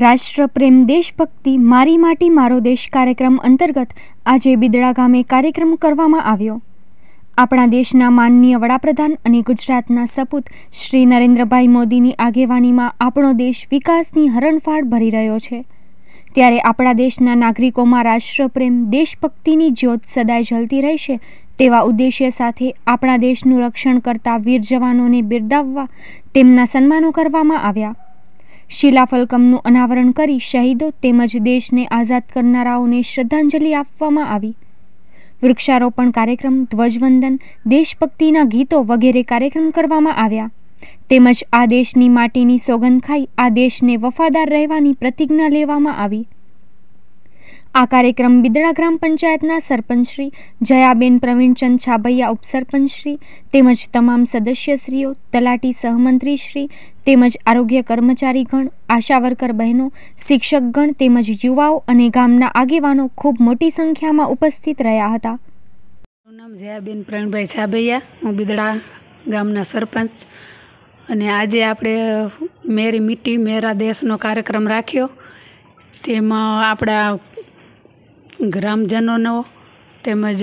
રાષ્ટ્ર પ્રેમ દેશભક્તિ મારી માટી મારો દેશ કાર્યક્રમ અંતર્ગત આજે બિદડા ગામે કાર્યક્રમ કરવામાં આવ્યો। આપણા દેશના માનનીય વડાપ્રધાન અને ગુજરાતના સપૂત શ્રી નરેન્દ્રભાઈ મોદીની આગેવાનીમાં આપણો દેશ વિકાસની હરણફાળ ભરી રહ્યો છે। ત્યારે આપણા દેશના નાગરિકોમાં રાષ્ટ્રપ્રેમ દેશભક્તિની જ્યોત સદાય ઝલતી રહેશે તેવા ઉદ્દેશ્ય સાથે આપણા દેશનું રક્ષણ કરતા વીર જવાનોને બિરદાવવા તેમના સન્માનો કરવામાં આવ્યા। શિલાફલકમનું અનાવરણ કરી શહીદો તેમજ દેશને આઝાદ કરનારાઓને શ્રદ્ધાંજલિ આપવામાં આવી। વૃક્ષારોપણ કાર્યક્રમ, ધ્વજવંદન, દેશભક્તિના ગીતો વગેરે કાર્યક્રમ કરવામાં આવ્યા તેમજ આ દેશની માટીની સોગંદ ખાઈ આ દેશને વફાદાર રહેવાની પ્રતિજ્ઞા લેવામાં આવી। આ કાર્યક્રમ બિદડા ગ્રામ પંચાયતના સરપંચ શ્રી જયાબેન પ્રવીણચંદ છાબૈયા, ઉપસરપંચ શ્રી તેમજ તમામ સદસ્યશ્રીઓ, તલાટી સહમંત્રી શ્રી તેમજ આરોગ્ય કર્મચારીગણ, આશા વર્કર બહેનો, શિક્ષકગણ તેમજ યુવાઓ અને ગામના આગેવાનો ખૂબ મોટી સંખ્યામાં ઉપસ્થિત રહ્યા હતા। મારું નામ જયાબેન પ્રવીણભાઈ છાબૈયા, હું બિદડા ગામના સરપંચ અને આજે આપણે મેરી મિટ્ટી મેરા દેશનો કાર્યક્રમ રાખ્યો। તેમાં આપણા ગ્રામજનોનો તેમજ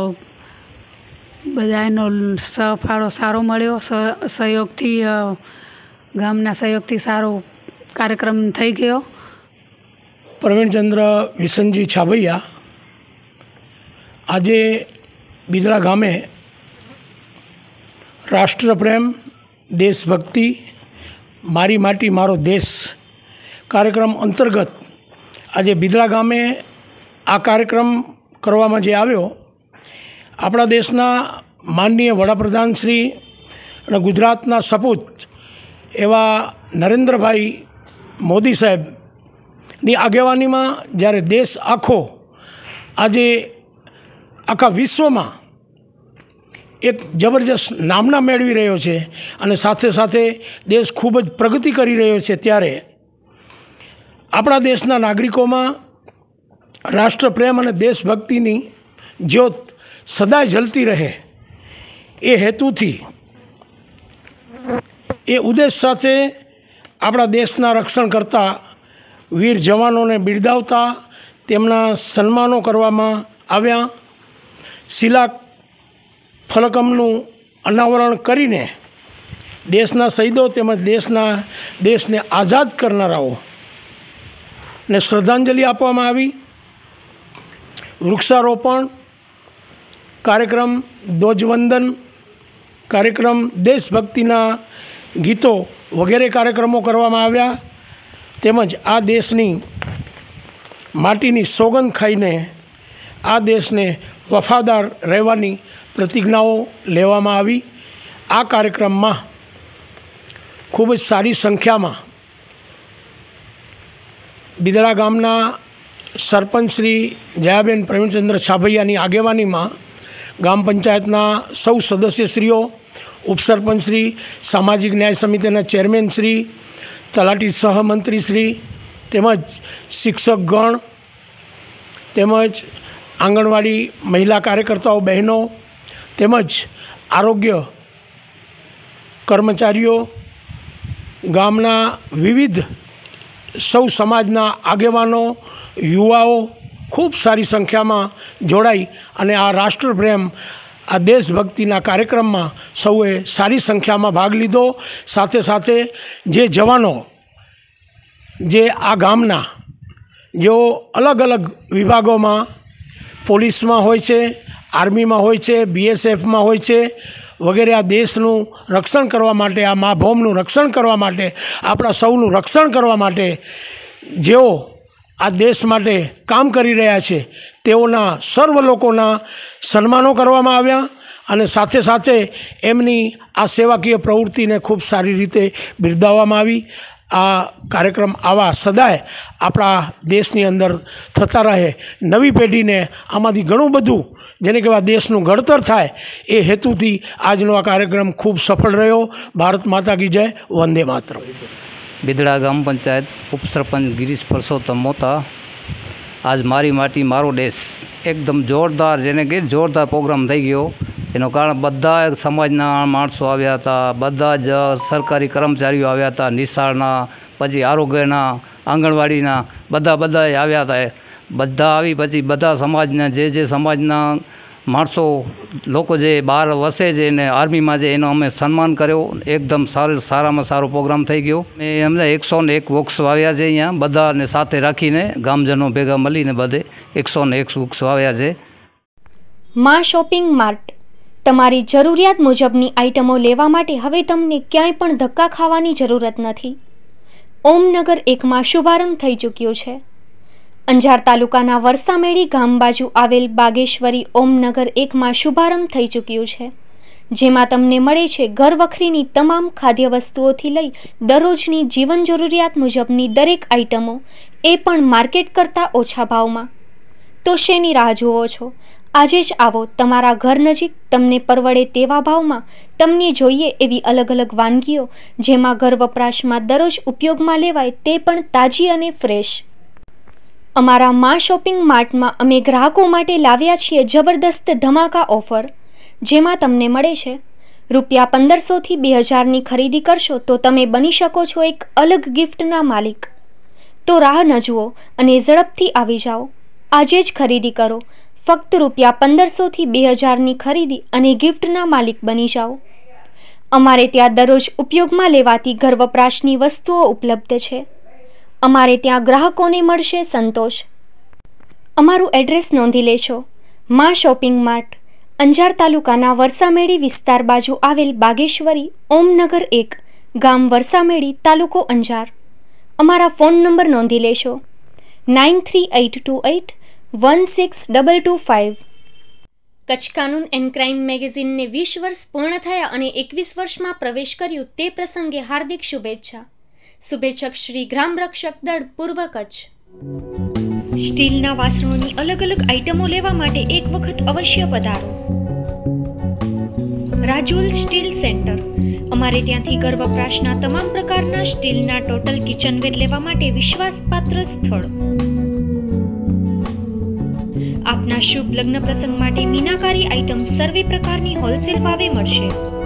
બધાનો સહફાળો સારો મળ્યો। સહયોગથી ગામના સહયોગથી સારો કાર્યક્રમ થઈ ગયો। પ્રવીણચંદ્ર વિસનજી છાબૈયા આજે બિદડા ગામે રાષ્ટ્રપ્રેમ દેશભક્તિ મારી માટી મારો દેશ કાર્યક્રમ અંતર્ગત આજે બિદડા ગામે આ કાર્યક્રમ કરવામાં જે આવ્યો, આપણા દેશના માનનીય વડાપ્રધાન શ્રી અને ગુજરાતના સપૂત એવા નરેન્દ્રભાઈ મોદી સાહેબની આગેવાનીમાં જ્યારે દેશ આખો આજે આખા વિશ્વમાં એક જબરજસ્ત નામના મેળવી રહ્યો છે અને સાથે સાથે દેશ ખૂબ જ પ્રગતિ કરી રહ્યો છે, ત્યારે આપણા દેશના નાગરિકોમાં રાષ્ટ્રપ્રેમ અને દેશભક્તિની જ્યોત સદાય ઝલતી રહે એ હેતુથી, એ ઉદ્દેશ સાથે આપણા દેશના રક્ષણ કરતા વીર જવાનોને બિરદાવતા તેમના સન્માનો કરવામાં આવ્યા। શિલા ફલકમનું અનાવરણ કરીને દેશના શહીદો તેમજ દેશને આઝાદ કરનારાઓને શ્રદ્ધાંજલિ આપવામાં આવી। વૃક્ષારોપણ કાર્યક્રમ, ધ્વજવંદન કાર્યક્રમ, દેશભક્તિના ગીતો વગેરે કાર્યક્રમો કરવામાં આવ્યા તેમજ આ દેશની માટીની સોગંદ ખાઈને આ દેશને વફાદાર રહેવાની પ્રતિજ્ઞાઓ લેવામાં આવી। આ કાર્યક્રમમાં ખૂબ જ સારી સંખ્યામાં બિદડા ગામના સરપંચ શ્રી જયાબેન પ્રવીણચંદ્ર છાબૈયાની આગેવાનીમાં ગામ પંચાયતના સૌ સદસ્યશ્રીઓ, ઉપસરપંચ શ્રી, સામાજિક ન્યાય સમિતિના ચેરમેન શ્રી, તલાટી સહમંત્રી શ્રી તેમજ શિક્ષકગણ તેમજ આંગણવાડી મહિલા કાર્યકર્તાઓ બહેનો તેમજ આરોગ્ય કર્મચારીઓ, ગામના વિવિધ સૌ સમાજના આગેવાનો, યુવાઓ ખૂબ સારી સંખ્યામાં જોડાઈ અને આ રાષ્ટ્રપ્રેમ, આ દેશભક્તિના કાર્યક્રમમાં સૌએ સારી સંખ્યામાં ભાગ લીધો। સાથે સાથે જે જવાનો જે આ ગામના જેઓ અલગ અલગ વિભાગોમાં પોલીસમાં હોય છે, આર્મીમાં હોય છે, BSFમાં હોય છે વગેરે આ દેશનું રક્ષણ કરવા માટે, આ મા ભૌમનું રક્ષણ કરવા માટે, આપણા સૌનું રક્ષણ કરવા માટે જેઓ આ દેશ માટે કામ કરી રહ્યા છે તેઓના સર્વ લોકોના સન્માનો કરવામાં આવ્યા અને સાથે સાથે એમની આ સેવાકીય પ્રવૃત્તિને ખૂબ સારી રીતે બિરદાવવામાં આવી। આ કાર્યક્રમ આવા સદાય આપણા દેશની અંદર થતા રહે, નવી પેઢીને આમાંથી ઘણું બધું જેને કહેવાય દેશનું ઘડતર થાય એ હેતુથી આજનો આ કાર્યક્રમ ખૂબ સફળ રહ્યો। ભારત માતા કી જય, વંદે માતરમ। બિદડા ગામ પંચાયત ઉપસરપંચ ગિરીશ પરસોત્તમ મોતા। આજ મારી માટી મારો દેશ એકદમ જોરદાર, જેને કે જોરદાર પ્રોગ્રામ થઈ ગયો। એનું કારણ બધા સમાજના માણસો આવ્યા હતા, બધા જ સરકારી કર્મચારીઓ આવ્યા હતા, નિશાળના, પછી આરોગ્યના, આંગણવાડીના બધાએ આવ્યા હતા. બધા આવી પછી બધા સમાજના જે સમાજના માણસો લોકો જે બહાર વસે છે ને આર્મીમાં છે એનો અમે સન્માન કર્યો. એકદમ સારામાં સારો પ્રોગ્રામ થઈ ગયો. ને અમને 101 વૃક્ષ વાવ્યા છે. અહીંયા બધાને સાથે રાખીને ગામજનો ભેગા મળીને બધે 101 વૃક્ષ વાવ્યા છે. માં શોપિંગ માર્ટ તમારી જરૂરિયાત મુજબની આઇટમો લેવા માટે હવે તમને ક્યાંય પણ ધક્કા ખાવાની જરૂરત નથી. ઓમનગર 1માં શુભારંભ થઈ ચૂક્યો છે. અંજાર તાલુકાના વરસામેડી ગામ બાજુ આવેલ બાગેશ્વરી ઓમનગર 1માં શુભારંભ થઈ ચૂક્યું છે, જેમાં તમને મળે છે ઘરવખરીની તમામ ખાદ્ય વસ્તુઓથી લઈ દરરોજની જીવન જરૂરિયાત મુજબની દરેક આઇટમો, એ પણ માર્કેટ કરતાં ઓછા ભાવમાં. તો શેની રાહ જુઓ છો? આજે જ આવો. તમારા ઘર નજીક તમને પરવડે તેવા ભાવમાં તમને જોઈએ એવી અલગ અલગ વાનગીઓ, જેમાં ઘર વપરાશમાં દરરોજ ઉપયોગમાં લેવાય તે પણ તાજી અને ફ્રેશ. અમારા માં શોપિંગ માર્ટમાં અમે ગ્રાહકો માટે લાવ્યા છીએ જબરદસ્ત ધમાકા ઓફર, જેમાં તમને મળે છે ₹1500 થી 2000ની ખરીદી કરશો તો તમે બની શકો છો એક અલગ ગિફ્ટના માલિક. તો રાહ ન જુઓ અને ઝડપથી આવી જાઓ. આજે જ ખરીદી કરો. ફક્ત ₹1500 થી 2000ની ખરીદી અને ગિફ્ટના માલિક બની જાઓ. અમારે ત્યાં દરરોજ ઉપયોગમાં લેવાતી ઘર વપરાશની વસ્તુઓ ઉપલબ્ધ છે. અમારે ત્યાં ગ્રાહકોને મળશે સંતોષ. અમારું એડ્રેસ નોંધી લેશો. માં શોપિંગ માર્ટ, અંજાર તાલુકાના વરસામેડી વિસ્તાર બાજુ આવેલ બાગેશ્વરી ઓમનગર 1, ગામ વરસામેડી, તાલુકો અંજાર. અમારા ફોન નંબર નોંધી લેશો 9382816225. કચ્છ કાનૂન એન્ડ ક્રાઇમ મેગેઝિનને 20 વર્ષ પૂર્ણ થયા અને 21 વર્ષમાં પ્રવેશ કર્યો તે પ્રસંગે હાર્દિક શુભેચ્છા. શુભેચ્છક શ્રી ગ્રામ રક્ષક દળ, પૂર્વ કચ્છ. સ્ટીલના વાસણોની અલગ અલગ આઇટમો લેવા માટે એક વખત અવશ્ય પધારો. Rajul steel centre. અમારે ત્યાંથી ઘર વપરાશના તમામ પ્રકારના સ્ટીલના ટોટલ કિચનવેર લેવા માટે વિશ્વાસપાત્ર સ્થળ. આપના શુભ લગ્ન પ્રસંગ માટે મીનાકારી આઇટમ સર્વે પ્રકારની હોલસેલ ભાવે મળશે.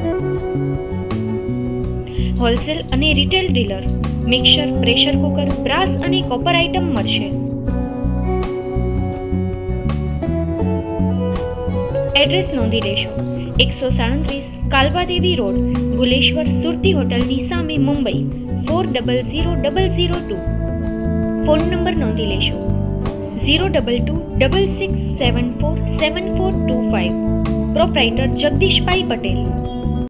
હોલસેલ અને retail dealer. Mixer, pressure cooker, brass અને કોપર આઇટમ મળશે. એડ્રેસ નોંધી લેશો 137 કાલવાદેવી રોડ, ભુલેશ્વર સુરતી હોટલની સામે, મુંબઈ 400002. ફોન નંબર નોંધી લેશો 02266747425. પ્રોપ્રાઇટર જગદીશભાઈ પટેલ.